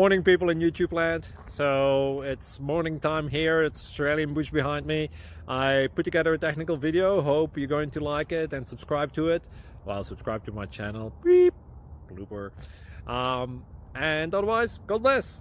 Morning people in YouTube land. So it's morning time here. It's Australian bush behind me. I put together a technical video. Hope you're going to like it and subscribe to it. Well, subscribe to my channel. Beep. Blooper. And otherwise, God bless.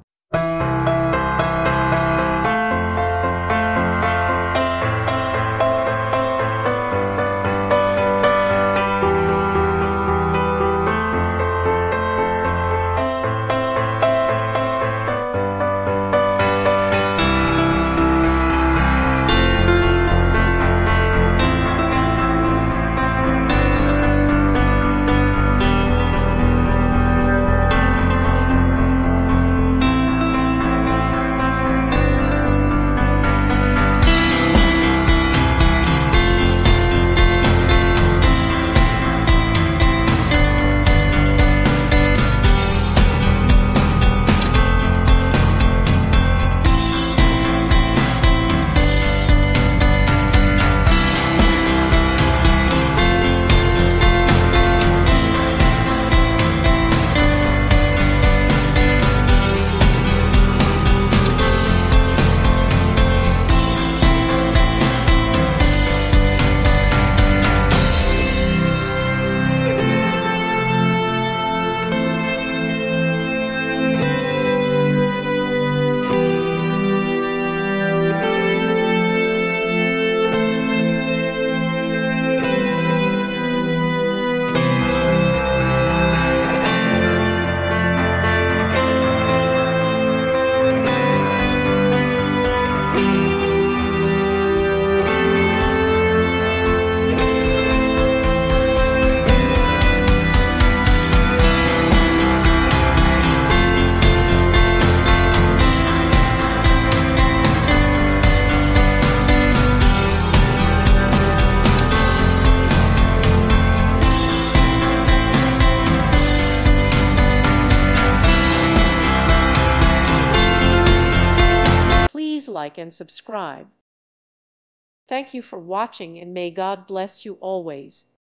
Please like and subscribe. Thank you for watching, and may God bless you always.